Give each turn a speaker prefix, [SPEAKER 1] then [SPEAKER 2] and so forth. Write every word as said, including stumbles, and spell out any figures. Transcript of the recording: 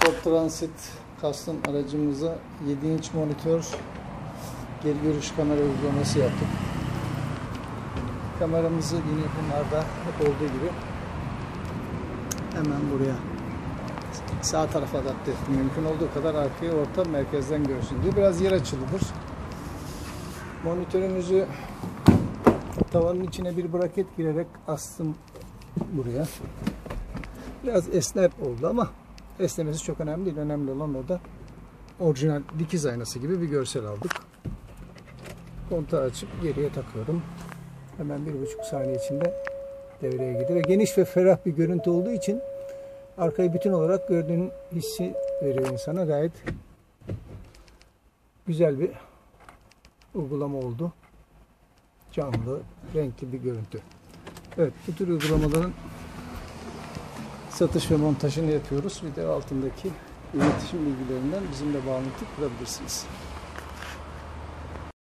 [SPEAKER 1] Ford Transit Custom aracımıza yedi inç monitör geri görüş kamera uygulaması yaptık. Kameramızı yine bunlarda hep olduğu gibi hemen buraya sağ tarafa adapte ettim. Mümkün olduğu kadar arkaya, orta, merkezden görsün diye. Biraz yer açılıdır. Monitörümüzü tavanın içine bir braket girerek astım buraya. Biraz esner oldu ama esnemesi çok önemli değil. Önemli olan o da orijinal dikiz aynası gibi bir görsel aldık. Kontağı açıp geriye takıyorum. Hemen bir buçuk saniye içinde devreye gidiyor. Ve geniş ve ferah bir görüntü olduğu için arkayı bütün olarak gördüğün hissi veriyor insana. Gayet güzel bir uygulama oldu. Canlı, renkli bir görüntü. Evet, bu tür uygulamaların satış ve montajını yapıyoruz. Video altındaki iletişim bilgilerinden bizimle bağlantı kurabilirsiniz.